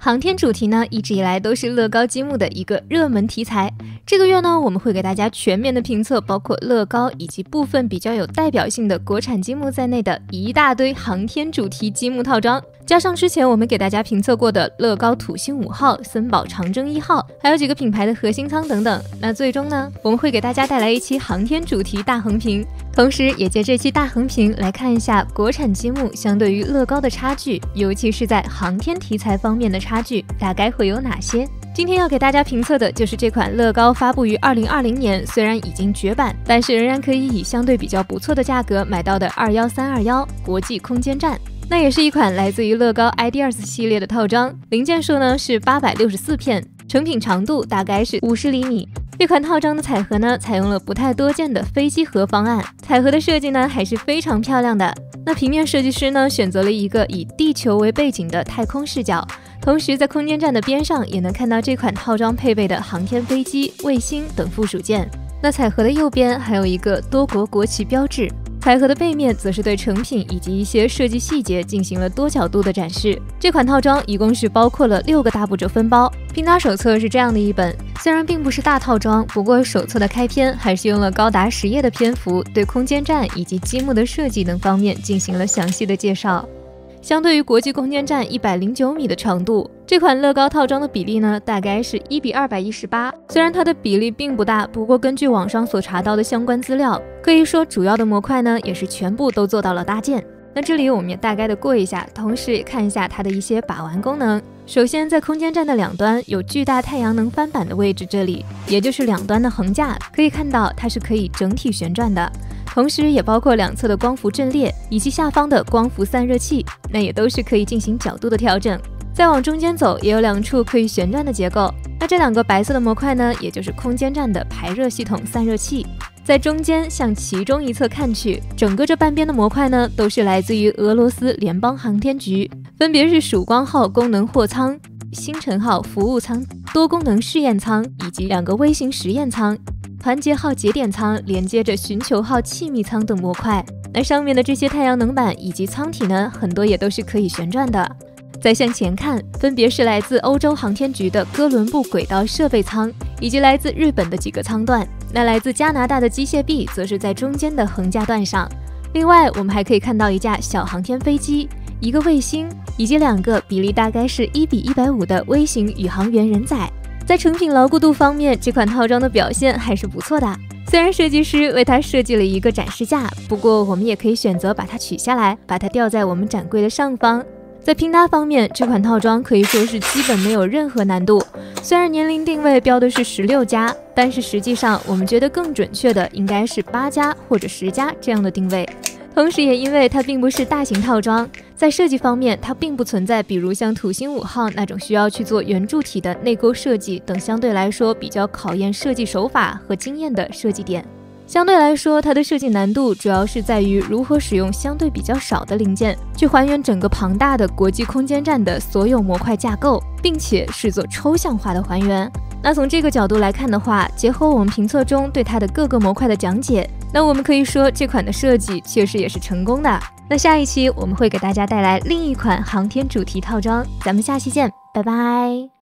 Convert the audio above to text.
航天主题呢，一直以来都是乐高积木的一个热门题材。这个月呢，我们会给大家全面的评测，包括乐高以及部分比较有代表性的国产积木在内的一大堆航天主题积木套装，加上之前我们给大家评测过的乐高土星5号、森宝长征1号，还有几个品牌的核心舱等等。那最终呢，我们会给大家带来一期航天主题大横评，同时也借这期大横评来看一下国产积木相对于乐高的差距，尤其是在航天题材方面的差距大概会有哪些。今天要给大家评测的就是这款乐高发布于2020年，虽然已经绝版，但是仍然可以以相对比较不错的价格买到的21321国际空间站。那也是一款来自于乐高 Ideas 系列的套装，零件数呢是864片，成品长度大概是50厘米。这款套装的彩盒呢，采用了不太多见的飞机盒方案，彩盒的设计呢还是非常漂亮的。那平面设计师呢，选择了一个以地球为背景的太空视角，同时在空间站的边上也能看到这款套装配备的航天飞机、卫星等附属件。那彩盒的右边还有一个多国国旗标志，彩盒的背面则是对成品以及一些设计细节进行了多角度的展示。这款套装一共是包括了6个大步骤分包，拼搭手册是这样的一本，虽然并不是大套装，不过手册的开篇还是用了高达10页的篇幅，对空间站以及积木的设计等方面进行了详细的介绍。相对于国际空间站109米的长度，这款乐高套装的比例呢，大概是1:218。虽然它的比例并不大，不过根据网上所查到的相关资料，可以说主要的模块呢，也是全部都做到了搭建。那这里我们也大概的过一下，同时也看一下它的一些把玩功能。首先，在空间站的两端有巨大太阳能翻板的位置，这里也就是两端的横架，可以看到它是可以整体旋转的。同时也包括两侧的光伏阵列以及下方的光伏散热器，那也都是可以进行角度的调整。再往中间走，也有2处可以旋转的结构。那这2个白色的模块呢，也就是空间站的排热系统散热器。在中间向其中一侧看去，整个这半边的模块呢，都是来自于俄罗斯联邦航天局，分别是曙光号功能货舱、星辰号服务舱、多功能试验舱以及2个微型实验舱。团结号节点舱连接着寻求号气密舱等模块，那上面的这些太阳能板以及舱体呢，很多也都是可以旋转的。再向前看，分别是来自欧洲航天局的哥伦布轨道设备舱，以及来自日本的几个舱段。那来自加拿大的机械臂则是在中间的横架段上。另外，我们还可以看到一架小航天飞机、1个卫星，以及2个比例大概是1:150的微型宇航员人载。在成品牢固度方面，这款套装的表现还是不错的。虽然设计师为它设计了一个展示架，不过我们也可以选择把它取下来，把它吊在我们展柜的上方。在拼搭方面，这款套装可以说是基本没有任何难度。虽然年龄定位标的是16+，但是实际上我们觉得更准确的应该是8+或者10+这样的定位。同时也因为它并不是大型套装，在设计方面它并不存在比如像土星5号那种需要去做圆柱体的内钩设计等相对来说比较考验设计手法和经验的设计点。相对来说，它的设计难度主要是在于如何使用相对比较少的零件去还原整个庞大的国际空间站的所有模块架构，并且是做抽象化的还原。那从这个角度来看的话，结合我们评测中对它的各个模块的讲解，那我们可以说这款的设计确实也是成功的。那下一期我们会给大家带来另一款航天主题套装，咱们下期见，拜拜。